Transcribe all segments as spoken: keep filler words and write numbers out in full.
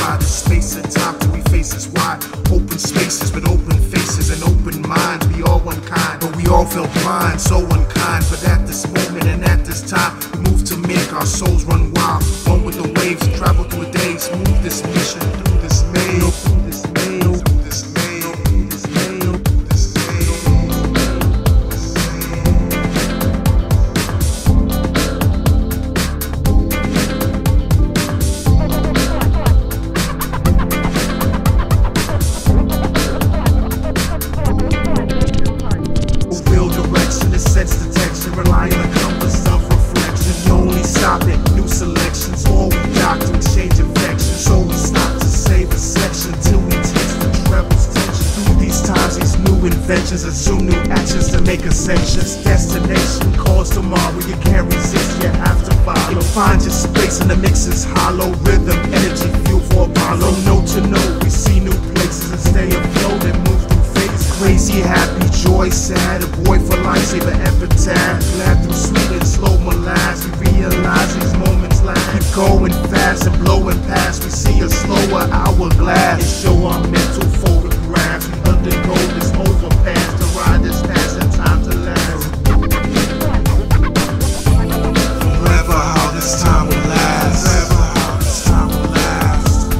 occupy the space and time till we face is wide. Open spaces with open faces and open minds. We all one kind, but we all felt blind, so unkind. But at this moment and at this time, we move to make our souls run wild. One with the waves, travel through a day, smooth this mission through this maze. Through this maze, through this maze, through this maze, through this maze. Real direction, a sense detection, rely on the compass of reflection. You only stop at new selections, or we dock to exchange affection. So we stop to save a section till we taste the trebles tension. Through these times, these new inventions assume new actions to make ascensions. Destination calls tomorrow, you can't resist, you have to follow. You'll find your space in the mix is hollow. Rhythm, energy, fuel for Apollo. Note to note, we see new places and stay afloat and move through phases. Crazy, happy, joy, sad, a boy for life, save an epitaph. Glad through sweet and slow molasses, we realize these moments last. Keep going fast and blowing past, we see a slower hourglass. It show our mental photographs, we undergo this overpass to ride this past and time to last. Forever how this time will last. Forever how this time will last.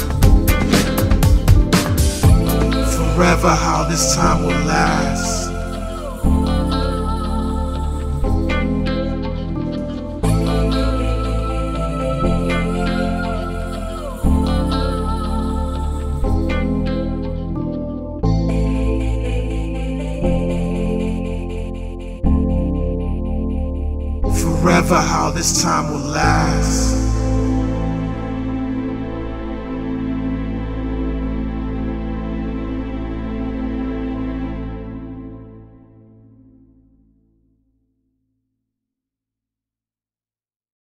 Forever how this time will last. Forever how this time will last.